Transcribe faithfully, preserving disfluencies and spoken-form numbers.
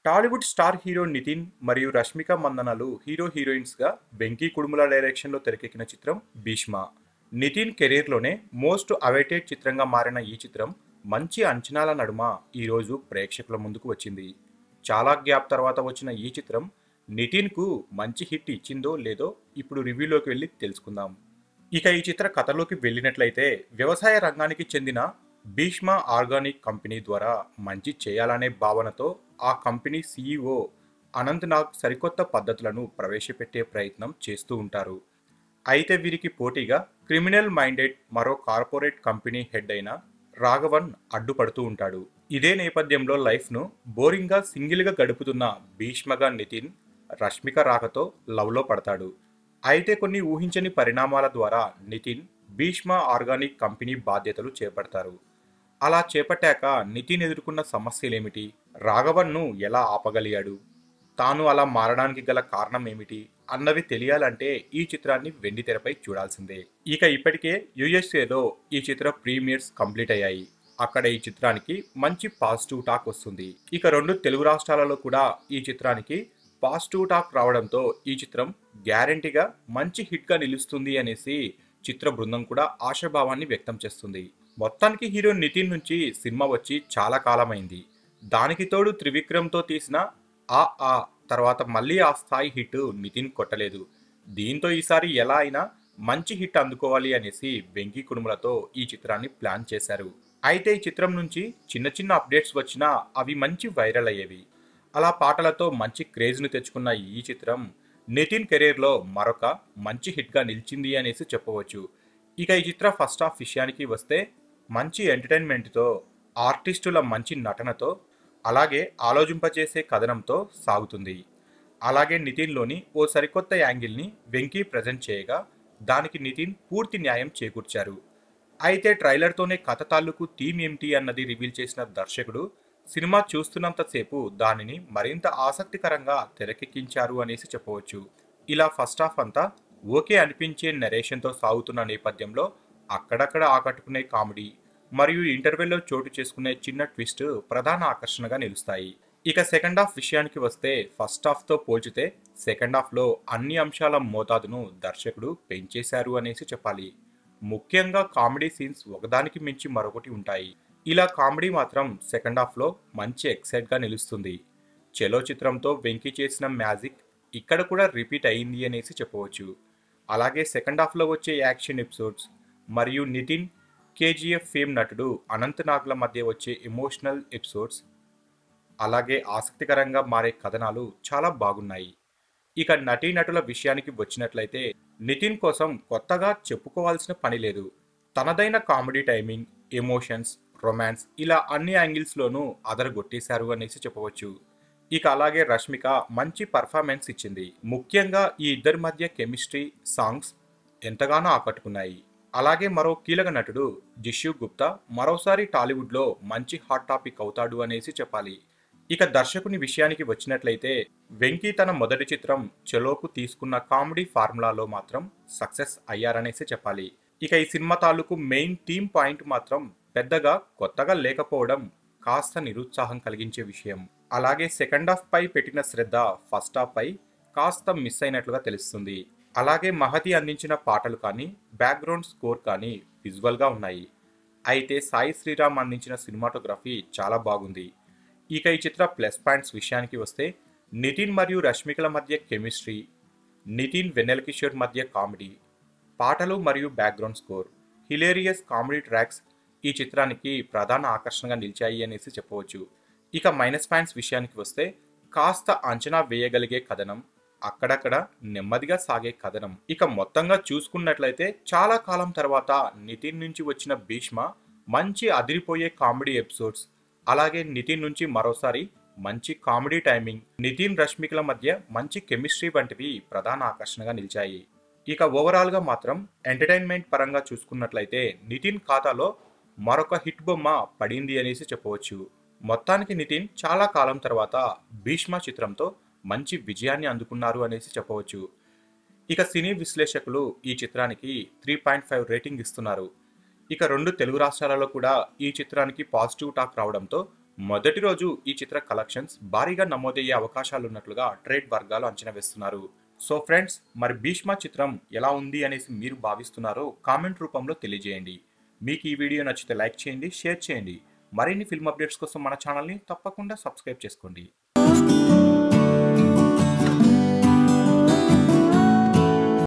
Tollywood star hero Nithin మరియు రష్మిక మందనలు hero హీరోయిన్స్గా వెంకీ కుడుముల డైరెక్షన్లో తెరకెక్కిన చిత్రం భీష్మ. నితిన్ కెరీర్లోనే మోస్ట్ అవైటెడ్ చిత్రంగా మారిన ఈ చిత్రం మంచి అంచనాల నడుమ ఈరోజు ప్రేక్షకుల ముందుకు వచ్చింది. చాలా గ్యాప్ తర్వాత వచ్చిన ఈ చిత్రం నితిన్కు మంచి హిట్ ఇచ్చిందో లేదో ఇప్పుడు రివ్యూలోకి వెళ్ళి తెలుసుకుందాం. ఇక ఈ చిత్ర కథలోకి వెళ్ళినట్లయితే వ్యవసాయ రంగానికి చెందిన భీష్మ ఆర్గానిక్ కంపెనీ ద్వారా మంచి చేయాలనే భావనతో ఆ కంపెనీ సీఈఓ అనంత్ నాగ్ సరికొత్త పద్ధతులను ప్రవేశపెట్టే ప్రయత్నం చేస్తూ ఉంటారు. అయితే వీరికి పోటీగా క్రిమినల్ మైండెడ్ మరో కార్పొరేట్ కంపెనీ హెడ్ అయిన రాఘవన్ అడ్డుపడుతూ ఉంటాడు. ఇదే నేపథ్యంలో లైఫ్ను బోరింగ్గా సింగిల్గా గడుపుతున్న భీష్మగా నితిన్ రష్మిక రాకతో లవ్లో పడతాడు. అయితే కొన్ని ఊహించని పరిణామాల ద్వారా నితిన్ భీష్మ ఆర్గానిక్ కంపెనీ బాధ్యతలు చేపడతారు. అలా చేపట్టాక నితిన్ ఎదుర్కొన్న సమస్యలేమిటి, రాఘవన్ను ఎలా ఆపగలిగాడు, తాను అలా మారడానికి గల కారణం ఏమిటి అన్నవి తెలియాలంటే ఈ చిత్రాన్ని వెండితెరపై చూడాల్సిందే. ఇక ఇప్పటికే యుఎస్ఏలో ఈ చిత్ర ప్రీమియర్స్ కంప్లీట్ అయ్యాయి. అక్కడ ఈ చిత్రానికి మంచి పాజిటివ్ టాక్ వస్తుంది. ఇక రెండు తెలుగు రాష్ట్రాలలో కూడా ఈ చిత్రానికి పాజిటివ్ టాక్ రావడంతో ఈ చిత్రం గ్యారంటీగా మంచి హిట్గా నిలుస్తుంది అనేసి చిత్ర బృందం కూడా ఆశాభావాన్ని వ్యక్తం చేస్తుంది. మొత్తానికి హీరో నితిన్ నుంచి సినిమా వచ్చి చాలా కాలమైంది. దానికి తోడు త్రివిక్రమ్తో తీసిన ఆ ఆ తర్వాత మళ్ళీ ఆ స్థాయి హిట్ నితిన్ కొట్టలేదు. దీంతో ఈసారి ఎలా అయినా మంచి హిట్ అందుకోవాలి అనేసి వెంకీ కుడుములతో ఈ చిత్రాన్ని ప్లాన్ చేశారు. అయితే ఈ చిత్రం నుంచి చిన్న చిన్న అప్డేట్స్ వచ్చినా అవి మంచి వైరల్ అయ్యేవి. అలా పాటలతో మంచి క్రేజ్ను తెచ్చుకున్న ఈ చిత్రం నితిన్ కెరీర్లో మరొక మంచి హిట్గా నిలిచింది అనేసి చెప్పవచ్చు. ఇక ఈ చిత్ర ఫస్ట్ హాఫ్ విషయానికి వస్తే మంచి ఎంటర్టైన్మెంట్తో, ఆర్టిస్టుల మంచి నటనతో, అలాగే ఆలోచింపచేసే కథనంతో సాగుతుంది. అలాగే నితిన్లోని ఓ సరికొత్త యాంగిల్ని వెంకీ ప్రజెంట్ చేయగా దానికి నితిన్ పూర్తి న్యాయం చేకూర్చారు. అయితే ట్రైలర్తోనే కథ తాలూకు థీమ్ ఏమిటి అన్నది రివీల్ చేసిన దర్శకుడు సినిమా చూస్తున్నంతసేపు దానిని మరింత ఆసక్తికరంగా తెరకెక్కించారు అనేసి చెప్పవచ్చు. ఇలా ఫస్ట్ హాఫ్ అంతా ఓకే అనిపించే నరేషన్తో సాగుతున్న నేపథ్యంలో అక్కడక్కడ ఆకట్టుకునే కామెడీ మరియు ఇంటర్వెల్లో చోటు చేసుకునే చిన్న ట్విస్ట్ ప్రధాన ఆకర్షణగా నిలుస్తాయి. ఇక సెకండ్ హాఫ్ విషయానికి వస్తే ఫస్ట్ హాఫ్తో పోల్చితే సెకండ్ హాఫ్లో అన్ని అంశాల మోతాదును దర్శకుడు పెంచేశారు అనేసి చెప్పాలి. ముఖ్యంగా కామెడీ సీన్స్ ఒకదానికి మించి మరొకటి ఉంటాయి. ఇలా కామెడీ మాత్రం సెకండ్ హాఫ్లో మంచి ఎక్సైట్గా నిలుస్తుంది. చెలో చిత్రంతో వెంకీ చేసిన మ్యాజిక్ ఇక్కడ కూడా రిపీట్ అయింది అనేసి చెప్పవచ్చు. అలాగే సెకండ్ హాఫ్లో వచ్చే యాక్షన్ ఎపిసోడ్స్ మరియు నితిన్ కేజీఎఫ్ ఫేమ్ నటుడు అనంత్ నాగ్ల మధ్య వచ్చే ఎమోషనల్ ఎపిసోడ్స్, అలాగే ఆసక్తికరంగా మారే కథనాలు చాలా బాగున్నాయి. ఇక నటీనటుల విషయానికి వచ్చినట్లయితే నితిన్ కోసం కొత్తగా చెప్పుకోవాల్సిన పని లేదు. తనదైన కామెడీ టైమింగ్, ఎమోషన్స్, రొమాన్స్ ఇలా అన్ని యాంగిల్స్లోనూ అదరగొట్టేశారు అనేసి చెప్పవచ్చు. ఇక అలాగే రష్మిక మంచి పర్ఫార్మెన్స్ ఇచ్చింది. ముఖ్యంగా ఈ ఇద్దరి మధ్య కెమిస్ట్రీ, సాంగ్స్ ఎంతగానో ఆకట్టుకున్నాయి. అలాగే మరో కీలక నటుడు జిష్యూ గుప్తా మరోసారి టాలీవుడ్లో మంచి హాట్ టాపిక్ అవుతాడు అనేసి చెప్పాలి. ఇక దర్శకుని విషయానికి వచ్చినట్లయితే వెంకీ తన మొదటి చిత్రం చెలోకు తీసుకున్న కామెడీ ఫార్ములాలో మాత్రం సక్సెస్ అయ్యారనేసి చెప్పాలి. ఇక ఈ సినిమా తాలూకు మెయిన్ థీమ్ పాయింట్ మాత్రం పెద్దగా కొత్తగా లేకపోవడం కాస్త నిరుత్సాహం కలిగించే విషయం. అలాగే సెకండ్ హాఫ్ పై పెట్టిన శ్రద్ధ ఫస్ట్ హాఫ్ పై కాస్త మిస్ అయినట్లుగా తెలుస్తుంది. అలాగే మహతి అందించిన పాటలు కానీ, బ్యాక్గ్రౌండ్ స్కోర్ కానీ విజువల్గా ఉన్నాయి. అయితే సాయి శ్రీరామ్ అందించిన సినిమాటోగ్రఫీ చాలా బాగుంది. ఇక ఈ చిత్ర ప్లస్ పాయింట్స్ విషయానికి వస్తే నితిన్ మరియు రష్మికల మధ్య కెమిస్ట్రీ, నితిన్ వెన్నెల కిషోర్ మధ్య కామెడీ, పాటలు మరియు background score, hilarious comedy tracks ఈ చిత్రానికి ప్రధాన ఆకర్షణగా నిలిచాయి అనేసి చెప్పవచ్చు. ఇక మైనస్ పాయింట్స్ విషయానికి వస్తే కాస్త అంచనా వేయగలిగే కథనం, అక్కడక్కడ నెమ్మదిగా సాగే కథనం. ఇక మొత్తంగా చూసుకున్నట్లయితే చాలా కాలం తర్వాత నితిన్ నుంచి వచ్చిన భీష్మ మంచి అదిరిపోయే కామెడీ ఎపిసోడ్స్, అలాగే నితిన్ నుంచి మరోసారి మంచి కామెడీ టైమింగ్, నితిన్ రష్మికల మధ్య మంచి కెమిస్ట్రీ వంటివి ప్రధాన ఆకర్షణగా నిలిచాయి. ఇక ఓవరాల్గా మాత్రం ఎంటర్టైన్మెంట్ పరంగా చూసుకున్నట్లయితే నితిన్ ఖాతాలో మరొక హిట్ బొమ్మ పడింది అనేసి చెప్పవచ్చు. మొత్తానికి నితిన్ చాలా కాలం తర్వాత భీష్మ చిత్రంతో మంచి విజయాన్ని అందుకున్నారు అనేసి చెప్పవచ్చు. ఇక సినీ విశ్లేషకులు ఈ చిత్రానికి త్రీ పాయింట్ ఫైవ్ రేటింగ్ ఇస్తున్నారు. ఇక రెండు తెలుగు రాష్ట్రాలలో కూడా ఈ చిత్రానికి పాజిటివ్ టాక్ రావడంతో మొదటి రోజు ఈ చిత్ర కలెక్షన్స్ భారీగా నమోదయ్యే అవకాశాలున్నట్లుగా ట్రేడ్ వర్గాలు అంచనా వేస్తున్నారు. సో ఫ్రెండ్స్, మరి భీష్మ చిత్రం ఎలా ఉంది అనేసి మీరు భావిస్తున్నారో కామెంట్ రూపంలో తెలియజేయండి. మీకు ఈ వీడియో నచ్చితే లైక్ చేయండి, షేర్ చేయండి. మరిన్ని ఫిల్మ్ అప్డేట్స్ కోసం మన ఛానల్ని తప్పకుండా సబ్స్క్రైబ్ చేసుకోండి.